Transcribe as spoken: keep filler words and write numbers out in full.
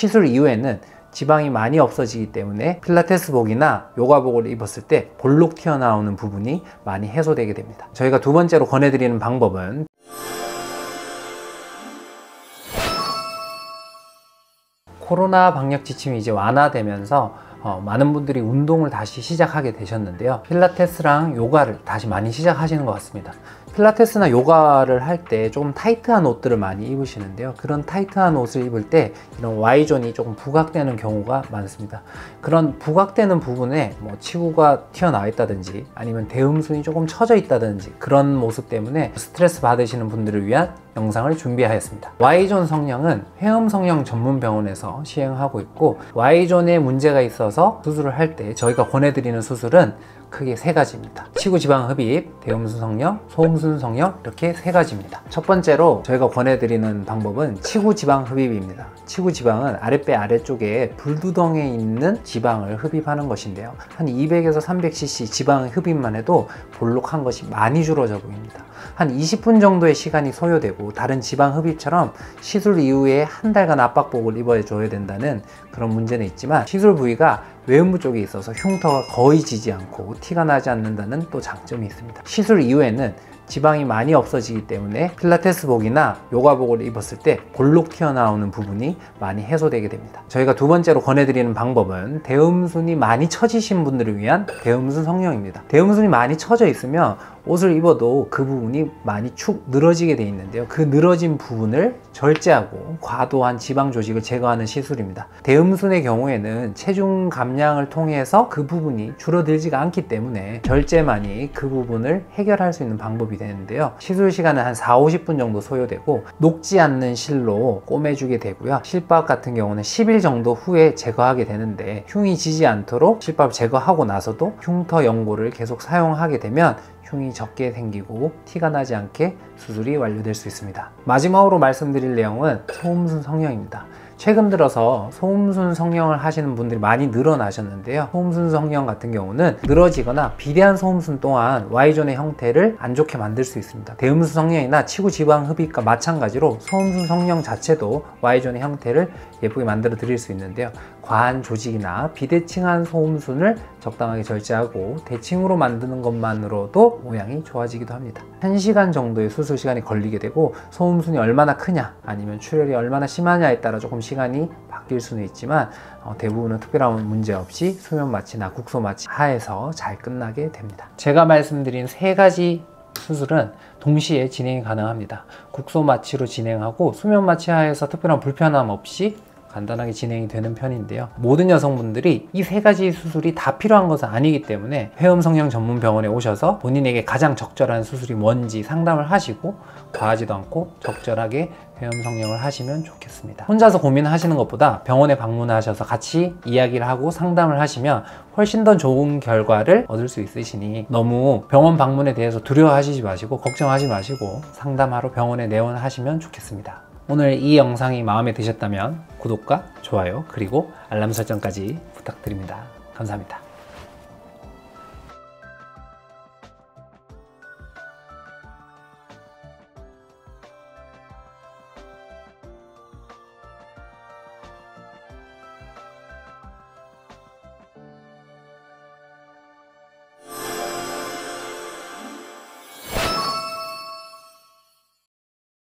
시술 이후에는 지방이 많이 없어지기 때문에 필라테스복이나 요가복을 입었을 때 볼록 튀어나오는 부분이 많이 해소되게 됩니다. 저희가 두 번째로 권해드리는 방법은 코로나 방역 지침이 이제 완화되면서 어, 많은 분들이 운동을 다시 시작하게 되셨는데요. 필라테스랑 요가를 다시 많이 시작하시는 것 같습니다. 필라테스나 요가를 할 때 조금 타이트한 옷들을 많이 입으시는데요. 그런 타이트한 옷을 입을 때 이런 Y존이 조금 부각되는 경우가 많습니다. 그런 부각되는 부분에 뭐 치구가 튀어나와 있다든지 아니면 대음순이 조금 처져 있다든지 그런 모습 때문에 스트레스 받으시는 분들을 위한 영상을 준비하였습니다. Y존 성형은 회음 성형 전문 병원에서 시행하고 있고, Y존에 문제가 있어서 수술을 할 때 저희가 권해드리는 수술은 크게 세 가지입니다. 치구 지방 흡입, 대음순 성형, 소음순 성형, 이렇게 세 가지입니다. 첫 번째로 저희가 권해드리는 방법은 치구 지방 흡입입니다. 치구 지방은 아랫배 아래쪽에 불두덩에 있는 지방을 흡입하는 것인데요. 한 이백에서 삼백 씨씨 지방 흡입만 해도 볼록한 것이 많이 줄어져 보입니다. 한 이십 분 정도의 시간이 소요되고, 다른 지방 흡입처럼 시술 이후에 한 달간 압박복을 입어줘야 된다는 그런 문제는 있지만, 시술 부위가 외음부 쪽에 있어서 흉터가 거의 지지 않고 티가 나지 않는다는 또 장점이 있습니다. 시술 이후에는 지방이 많이 없어지기 때문에 필라테스복이나 요가복을 입었을 때 볼록 튀어나오는 부분이 많이 해소되게 됩니다. 저희가 두 번째로 권해드리는 방법은 대음순이 많이 처지신 분들을 위한 대음순 성형입니다. 대음순이 많이 처져 있으면 옷을 입어도 그 부분이 많이 축 늘어지게 되어 있는데요. 그 늘어진 부분을 절제하고 과도한 지방 조직을 제거하는 시술입니다. 대음순의 경우에는 체중 감량을 통해서 그 부분이 줄어들지가 않기 때문에 절제만이 그 부분을 해결할 수 있는 방법이 되는데요. 시술 시간은 한 사오십 분 정도 소요되고, 녹지 않는 실로 꼬매주게 되고요. 실밥 같은 경우는 십 일 정도 후에 제거하게 되는데, 흉이 지지 않도록 실밥을 제거하고 나서도 흉터 연고를 계속 사용하게 되면 흉이 적게 생기고 티가 나지 않게 수술이 완료될 수 있습니다. 마지막으로 말씀드릴 내용은 소음순 성형입니다. 최근 들어서 소음순 성형을 하시는 분들이 많이 늘어나셨는데요. 소음순 성형 같은 경우는 늘어지거나 비대한 소음순 또한 Y존의 형태를 안 좋게 만들 수 있습니다. 대음순 성형이나 치구 지방 흡입과 마찬가지로 소음순 성형 자체도 Y존의 형태를 예쁘게 만들어 드릴 수 있는데요. 과한 조직이나 비대칭한 소음순을 적당하게 절제하고 대칭으로 만드는 것만으로도 모양이 좋아지기도 합니다. 한 시간 정도의 수술 시간이 걸리게 되고, 소음순이 얼마나 크냐 아니면 출혈이 얼마나 심하냐에 따라 조금 시간이 바뀔 수는 있지만 어, 대부분은 특별한 문제 없이 수면 마취나 국소 마취 하에서 잘 끝나게 됩니다. 제가 말씀드린 세 가지 수술은 동시에 진행이 가능합니다. 국소 마취로 진행하고 수면 마취 하에서 특별한 불편함 없이 간단하게 진행이 되는 편인데요. 모든 여성분들이 이 세 가지 수술이 다 필요한 것은 아니기 때문에 회음 성형 전문 병원에 오셔서 본인에게 가장 적절한 수술이 뭔지 상담을 하시고, 과하지도 않고 적절하게 회음 성형을 하시면 좋겠습니다. 혼자서 고민하시는 것보다 병원에 방문하셔서 같이 이야기를 하고 상담을 하시면 훨씬 더 좋은 결과를 얻을 수 있으시니, 너무 병원 방문에 대해서 두려워하시지 마시고 걱정하지 마시고 상담하러 병원에 내원하시면 좋겠습니다. 오늘 이 영상이 마음에 드셨다면 구독과 좋아요 그리고 알람 설정까지 부탁드립니다. 감사합니다.